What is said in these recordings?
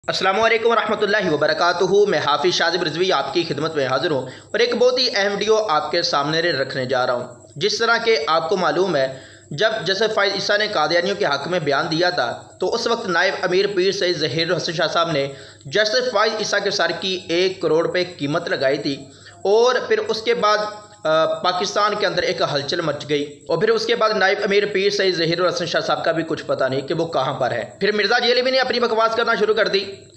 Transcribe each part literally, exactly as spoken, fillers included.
अस्सलाम वालेकुम वरहमतुल्लाहि वबरकातुहू। मैं हाफिज़ शाज़िब रिज़वी आपकी खिदमत में हाज़िर हूँ और एक बहुत ही अहम वीडियो आपके सामने रखने जा रहा हूँ। जिस तरह के आपको मालूम है, जब जैसे फ़ाइज़ ईसा ने कादियानियों के हक़ में बयान दिया था तो उस वक्त नायब अमीर पीर सईद ज़हीरुल हसन शाह साहब ने जैसे फ़ाइज़ ईसा के सर की एक करोड़ रुपये कीमत लगाई थी और फिर उसके बाद पाकिस्तान के अंदर एक हलचल मच गई और फिर उसके बाद नायब अमीर पीर सईद ज़हीरुल हसन शाह साहब का भी कुछ पता नहीं कि वो कहाँ पर है। फिर मिर्ज़ा जेलवी ने अपनी बकवास करना शुरू कर दी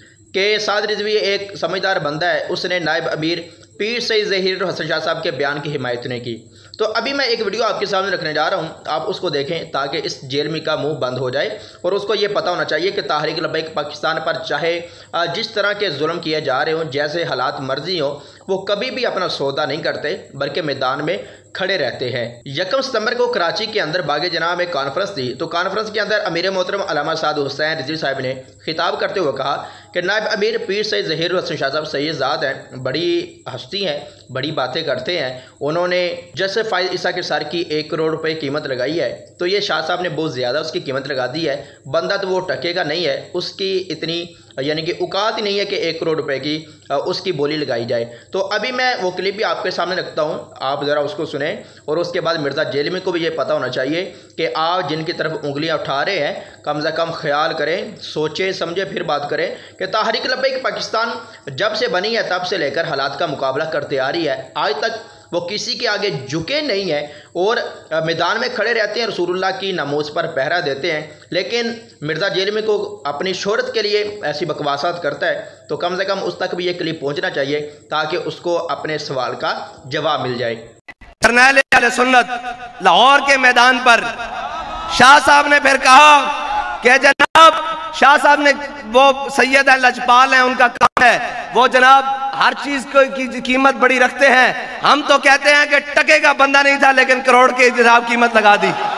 कि साद रिज़वी एक समझदार बंदा है, उसने नायब अमीर पीर सईद ज़हीरुल हसन शाह साहब के बयान की हिमायत ने की। तो अभी मैं एक वीडियो आपके सामने रखने जा रहा हूं, आप उसको देखें ताकि इस जेलमी का मुंह बंद हो जाए और उसको ये पता होना चाहिए कि तहरीक लब्बैक पाकिस्तान पर चाहे जिस तरह के जुल्म किए जा रहे हों, जैसे हालात मर्जी हों, वो कभी भी अपना सौदा नहीं करते बल्कि मैदान में खड़े रहते हैं। यकम सितंबर को कराची के अंदर बागे जनाब में कॉन्फ्रेंस थी, तो कॉन्फ्रेंस के अंदर अमीर मोहतरम अल्लामा साद हुसैन रिज़वी साहब ने खिताब करते हुए कहा कि नायब अमीर पीर सईद ज़हीरुल हसन शाह साहब सैयद ज़ात हैं, बड़ी हस्ती हैं, बड़ी बातें करते हैं। उन्होंने जैसे फ़ाइज़ ईसा के सर की एक करोड़ रुपए कीमत लगाई है तो ये शाह साहब ने बहुत ज़्यादा उसकी कीमत लगा दी है। बंदा तो वो टकेगा नहीं है, उसकी इतनी यानी कि औकात ही नहीं है कि एक करोड़ रुपए की उसकी बोली लगाई जाए। तो अभी मैं वो क्लिप भी आपके सामने रखता हूँ, आप ज़रा उसको सुने और उसके बाद मिर्ज़ा जेलवी को भी ये पता होना चाहिए कि आप जिनकी तरफ उंगलियां उठा रहे हैं कम से कम ख्याल करें, सोचें समझे फिर बात करें कि तहरीक लब्बैक पाकिस्तान जब से बनी है तब से लेकर हालात का मुकाबला करते आ रही है। आज तक वो किसी के आगे झुके नहीं हैं और मैदान में खड़े रहते हैं, रसूलुल्लाह की नमोज पर पहरा देते हैं। लेकिन मिर्ज़ा जेलवी को अपनी शोहरत के लिए ऐसी बकवासात करता है, तो कम से कम उस तक भी ये क्लिप पहुंचना चाहिए ताकि उसको अपने सवाल का जवाब मिल जाए। करनैल अहले सुन्नत लाहौर के मैदान पर शाह साहब ने फिर कहा कि जनाब, शाह साहब ने वो सैयद है, लजपाल हैं, उनका काम है, वो जनाब हर चीज की कीमत बड़ी रखते हैं। हम तो कहते हैं कि टके का बंदा नहीं था लेकिन करोड़ की जनाब कीमत लगा दी।